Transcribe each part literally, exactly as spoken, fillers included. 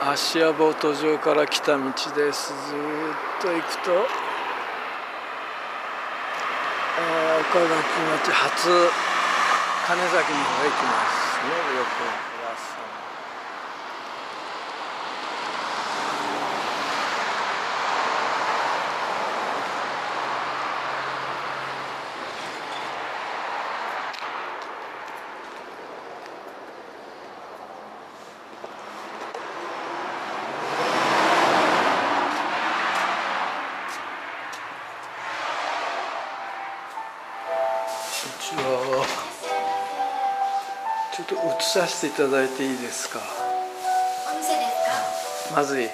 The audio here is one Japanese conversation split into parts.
芦屋ボート場から来た道です。ずーっと行くと、えー、岡垣町初金崎の方へ行きますね。よくプラスちょっと映させていただいていいですか。 お店ですか。 まずい。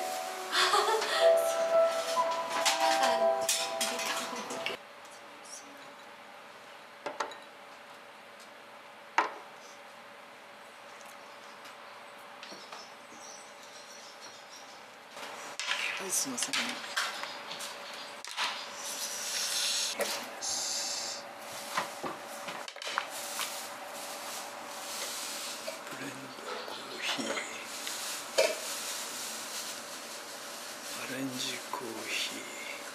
はい、すみません。ブレンドコーヒー、アレンジコーヒー、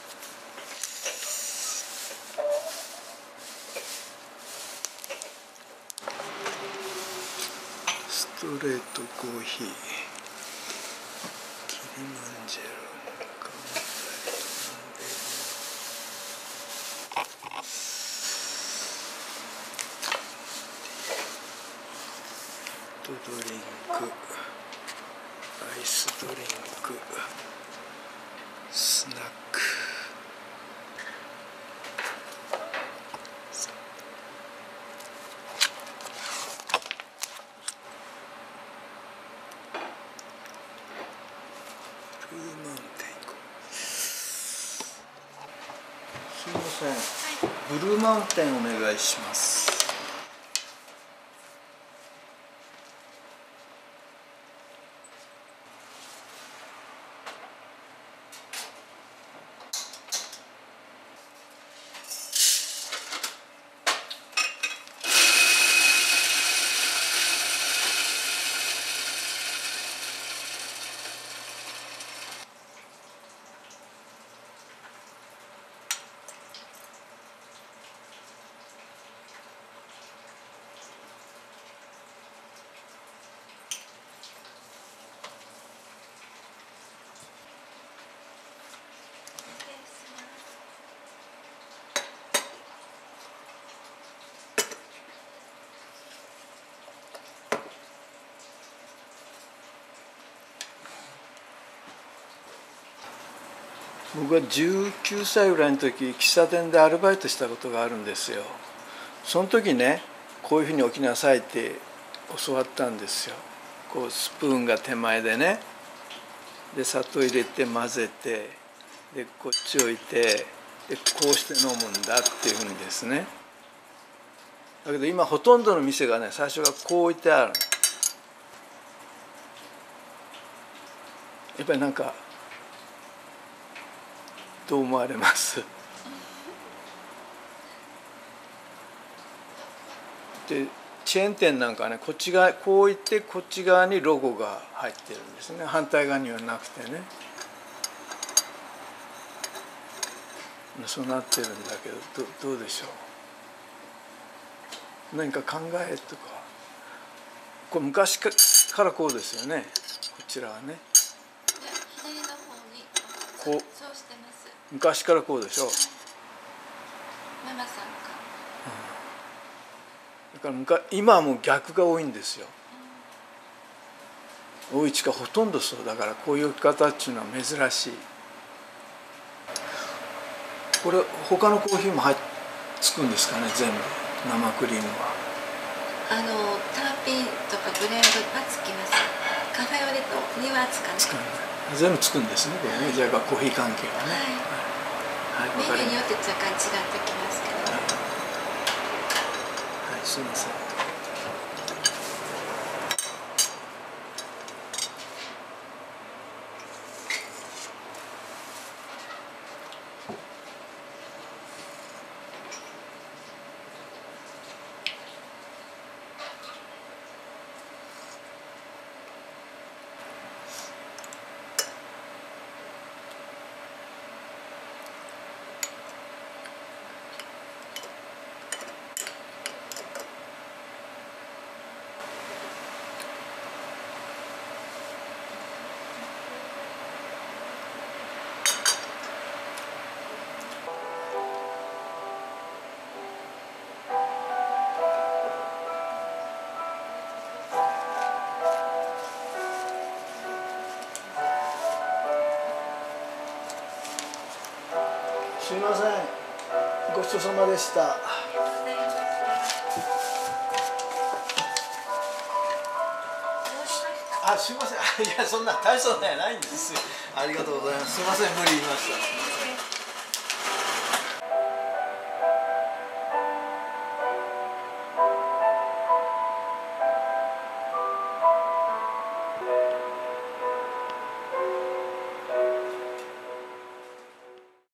ストレートコーヒー、キリマンジェロ、カモフライトドリンク、アイスドリンク、スナック、ブルーマウンテンコ。すみません、はい、ブルーマウンテンお願いします。僕はじゅうきゅうさいぐらいの時、喫茶店でアルバイトしたことがあるんですよ。その時ね、こういうふうに置きなさいって教わったんですよ。こうスプーンが手前でね、で砂糖入れて混ぜて、でこっち置いて、でこうして飲むんだっていうふうにですね。だけど今ほとんどの店がね、最初がこう置いてある。やっぱりなんかどう思われます？でチェーン店なんかね、こっち側こう置いてこっち側にロゴが入ってるんですね。反対側にはなくてね。そうなってるんだけど、ど, どうでしょう。何か考えとか。これ昔からこうですよね。こちらはね。 左の方にこうそうしてます。 昔からこうでしょう。 ママさんか。 だから昔今はもう逆が多いんですよ。うん、多い地かほとんどそうだから、こういう置き方っていうのは珍しい。これ他のコーヒーも入っつくんですかね、全部生クリームは。 あのターピンとかブレンドはつきます。カフェオレとにはつかない。つかない。 全部つくんですね、これね。じゃあコーヒー関係はね。 はい。はい、メニューによって若干違ってきますけど。はい、 はい、すみません。 すみません、ごちそうさまでした。あ、すみません。いや、そんな大層ではないんです。ありがとうございます。すみません、無理言いました。